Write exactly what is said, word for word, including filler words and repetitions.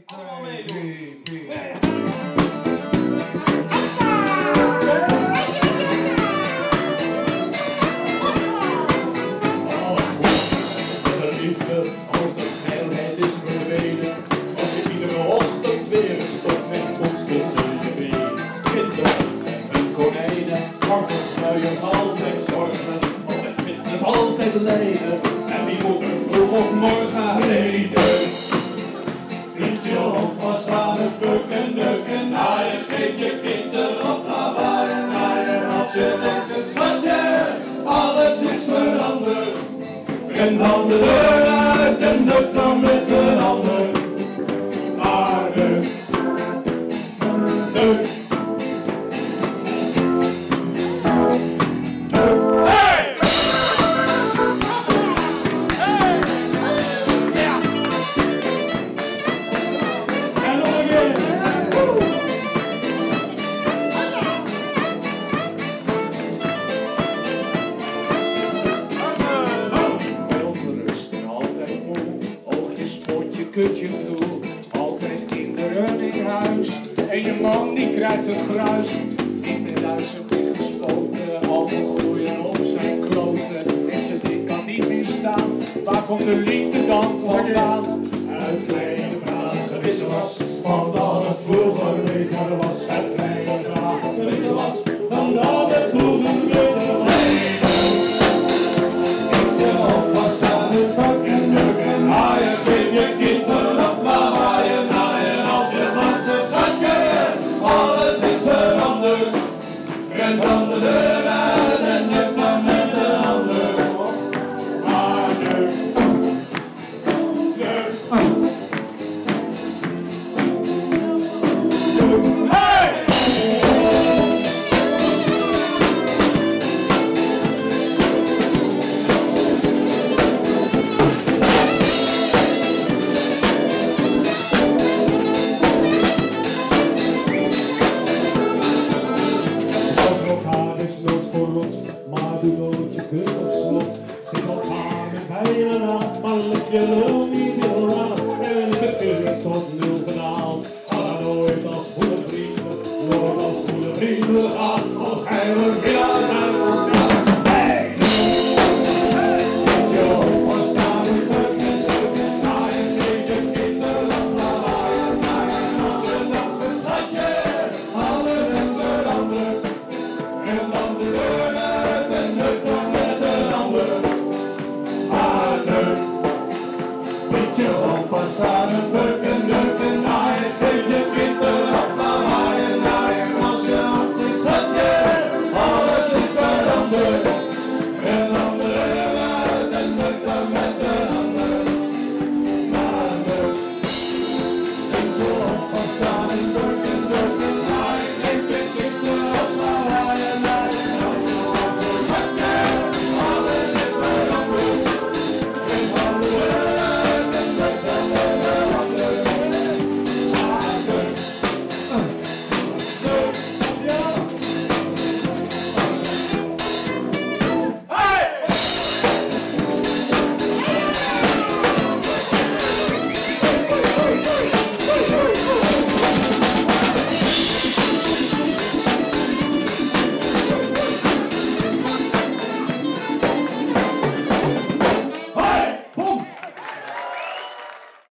Allemaal meedoen. Als de geilheid is verdwenen, als je iedere ochtend weer een stok met koekjes in je been. Kinderen en konijnen, varkensluiers altijd zorgen, op de fitness altijd lijden. En wie moet er vroeg op morgen reden? Vriend je hond vast aan het bukken, nukken, naaien, geef je kind erop lawaaien, naaien. Als je denkt een schatje, alles is veranderd. En dan de deur uit en Neuk dan met een ander. Maar Neuk, Neuk, Neuk. Hey! Hey! Ja! En nog een keer. Kutje toe, altijd kinderen in huis. En je man die krijgt het gruis. Ik ben duizend keer gespoten, alcohol groeien op zijn kloten. En zijn dik kan niet meer staan. Waar komt de liefde dan vandaan? Uit kleine vragen wissel was, van dat het vroeger beter was. Uit kleine vragen wissel was, van dat het vroeger beter was. Ik zeg alvast aan het pak en Neuk en haaien, geef je kind erop lawaaien, naaien. Als je van zijn schatje, alles is veranderd. Rent dan de deur uit en Neuk dan met de ander. Maar Neuk, Neuk, Neuk, hey! Maar doe nooit je kut op slot. Zit elkaar met heilen aan, maar lukt je lul niet heel aan. En ze terug tot nul.